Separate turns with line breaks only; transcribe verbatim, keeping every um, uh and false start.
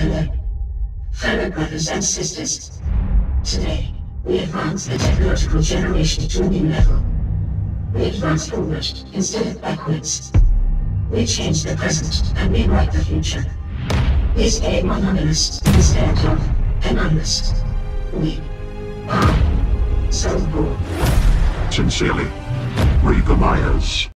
Hello, fellow brothers and sisters. Today, we advance the technological generation to a new level. We advance forward instead of backwards. We change the present and rewrite the future. We stay monogamous instead of anonymous. We are Xolbor.
Sincerely, Reaper Myers.